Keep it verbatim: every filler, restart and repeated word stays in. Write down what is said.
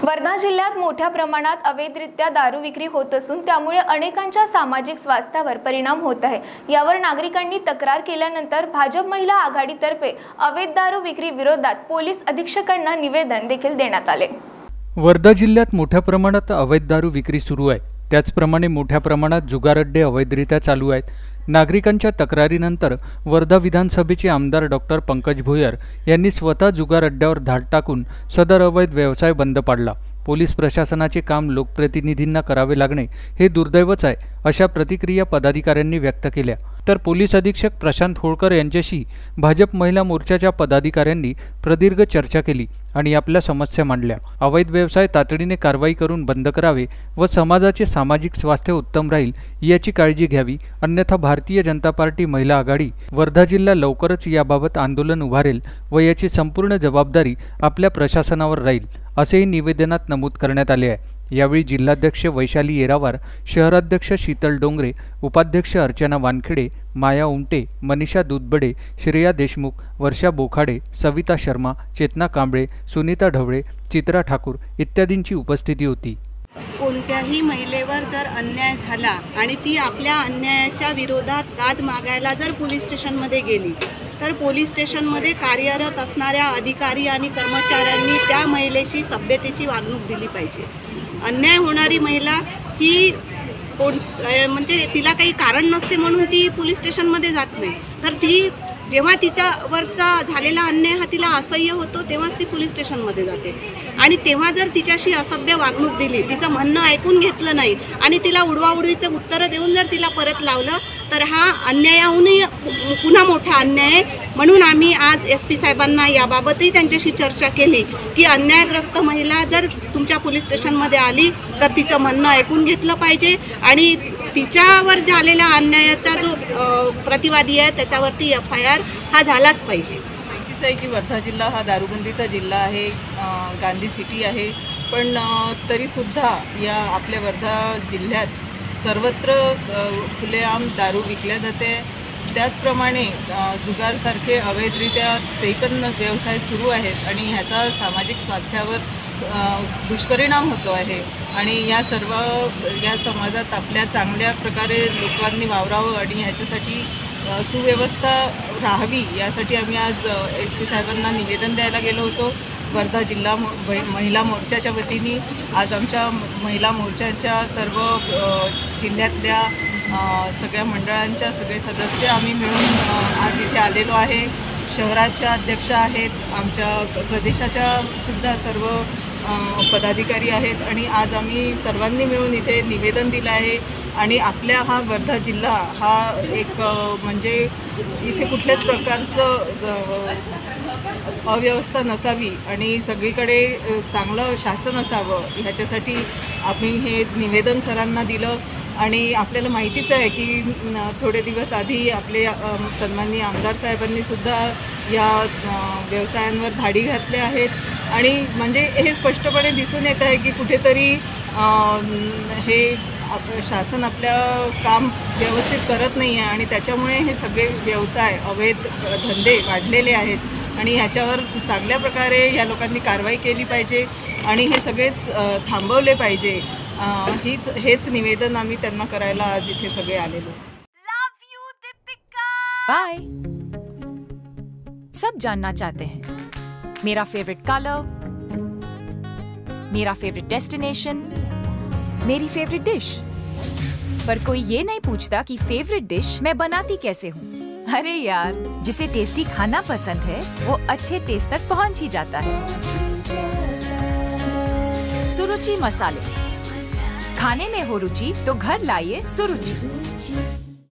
वर्धा जिल्ह्यात मोठ्या प्रमाणात अवैधरित्या दारू विक्री होत असून त्यामुळे अनेकांच्या सामाजिक स्वास्थ्यावर परिणाम होत आहे। यावर नागरिकांनी तक्रार केल्यानंतर भाजप महिला आघाडीतर्फे अवैध दारू विक्री विरोधात पोलीस अधीक्षकांना निवेदन देखील देण्यात आले। वर्धा जिल्ह्यात मोठ्या प्रमाणात अवैध दारू विक्री सुरू आहे। त्याचप्रमाणे मोठ्या प्रमाणात जुगार अड्डे अवैधरित्या चालू आहेत। नागरिकांच्या तक्रारीनंतर वर्धा विधानसभेचे आमदार डॉक्टर पंकज भोयर यांनी स्वतः जुगार अड्ड्यावर धाड टाकून सदर अवैध व्यवसाय बंद पाडला। पोलीस प्रशासनाचे काम लोकप्रतिनिधींना करावे लागणे हे दुर्दैवच आहे, अशा प्रतिक्रिया पदाधिकाऱ्यांनी व्यक्त केल्या। तर पोलीस अधीक्षक प्रशांत होळकर यांच्याशी भाजप महिला मोर्चाच्या पदाधिकाऱ्यांनी प्रदीर्घ चर्चा केली आणि आपल्या समस्या मांडल्या। अवैध व्यवसाय तातडीने कारवाई करून बंद करावे व समाजाचे सामाजिक स्वास्थ्य उत्तम राहील याची काळजी घ्यावी, अन्यथा भारतीय जनता पार्टी महिला आघाडी वर्धा जिल्हा लवकरच याबाबत आंदोलन उभारेल व याची संपूर्ण जबाबदारी आपल्या प्रशासनावर राहील, असेही निवेदनात नमूद करण्यात आले आहे। यावेळी जिल्हाध्यक्ष वैशाली येरावार, शहराध्यक्ष शीतल डोंगरे, उपाध्यक्ष अर्चना वानखेडे, माया उमटे, मनीषा दूधबडे, श्रेया देशमुख, वर्षा बोखाडे, सविता शर्मा, चेतना कांबळे, सुनीता ढवळे, चित्रा ठाकूर इत्यादींची उपस्थिती होती। कोणत्याही महिलेवर जर अन्याय झाला आणि ती आपल्या अन्यायाच्या विरोधात दाद मागायला जर पोलीस स्टेशनमध्ये गेली तर पोलीस स्टेशनमध्ये कार्यरत असणाऱ्या अधिकारी आणि कर्मचाऱ्यांनी त्या महिलेशी सभ्यतेची वागणूक दिली पाहिजे। अन्याय होणारी महिला ही कोण म्हणजे तिला काही कारण नसते म्हणून ती पोलीस स्टेशनमध्ये जात नाही, तर ती जेव्हा तिच्यावरचा झालेला अन्याय हा तिला असह्य होतो तेव्हाच ती पोलीस स्टेशनमध्ये जाते। आणि तेव्हा जर तिच्याशी असभ्य वागणूक दिली, तिचं म्हणणं ऐकून घेतलं नाही आणि तिला उडवाउडवीचं उत्तरं देऊन जर तिला परत लावलं तर हा अन्यायाहूनही पुन्हा मोठा अन्याय आहे। म्हणून आम्ही आज एस पी साहेबांना याबाबतही त्यांच्याशी चर्चा केली की अन्यायग्रस्त महिला जर तुमच्या पोलीस स्टेशनमध्ये आली तर तिचं म्हणणं ऐकून घेतलं पाहिजे आणि तिच्यावर झालेल्या अन्यायाचा जो प्रतिवादी आहे त्याच्यावरती एफ आय आर हा झालाच पाहिजे। माहितीच आहे की वर्धा जिल्हा हा दारूबंदीचा जिल्हा आहे, गांधी सिटी आहे, पण तरीसुद्धा या आपल्या वर्धा जिल्ह्यात सर्वत्र खुलेआम दारू विकल्या जाते। त्याचप्रमाणे जुगारसारखे अवैधरित्या ते पण व्यवसाय सुरू आहेत आणि ह्याचा सामाजिक स्वास्थ्यावर दुष्परिणाम होतो आहे आणि या सर्व या समाजात आपल्या चांगल्या प्रकारे लोकांनी वावरावं आणि ह्याच्यासाठी सुव्यवस्था राहावी यासाठी आम्ही आज एस पी साहेबांना निवेदन द्यायला गेलो होतो। वर्धा जिल्हा महिला मोर्चाच्या वतीने आज आमच्या महिला मोर्चाच्या सर्व जिल्ह्यातल्या सगळ्या मंडळांच्या सगळे सदस्य आम्ही मिळून आज इथे आलेलो आहे। शहराच्या अध्यक्ष आहेत, आमच्या प्रदेशाच्या सुद्धा सर्व पदाधिकारी आहेत आणि आज आम्ही सर्वांनी मिळून इथे निवेदन दिलं आहे आणि आपल्या हा वर्धा जिल्हा हा एक म्हणजे इथे कुठल्याच प्रकारचं अव्यवस्था नसावी आणि सगळीकडे चांगलं शासन असावं ह्याच्यासाठी आम्ही हे निवेदन सरांना दिलं। आणि आपल्याला माहितीच आहे की थोडे दिवस आधी आपले सन्माननीय आमदार साहेबांनी सुद्धा या व्यवसायांवर धाडी घातल्या आहेत आणि म्हणजे हे स्पष्टपणे दिसून येत आहे की कुठेतरी हे शासन आपल्या काम व्यवस्थित करत नाही आहे आणि त्याच्यामुळे हे सगळे व्यवसाय अवैध धंदे वाढलेले आहेत आणि ह्याच्यावर चांगल्या प्रकारे या लोकांनी कारवाई केली पाहिजे आणि हे सगळेच थांबवले पाहिजे। हीच हेच निवेदन आम्ही त्यांना करायला आज इथे सगळे आलेलो। बाय। सब जानना चाहते हैं मेरा फेवरेट कलर, मेरा फेवरेट डेस्टिनेशन, मेरी फेवरेट डिश, पर कोई ये नहीं पूछता कि फेवरेट डिश मैं बनाती कैसे हूँ। अरे यार, जिसे टेस्टी खाना पसंद है वो अच्छे टेस्ट तक पहुँच ही जाता है। सुरुचि मसाले, खाने में हो रुचि तो घर लाइए सुरुचि।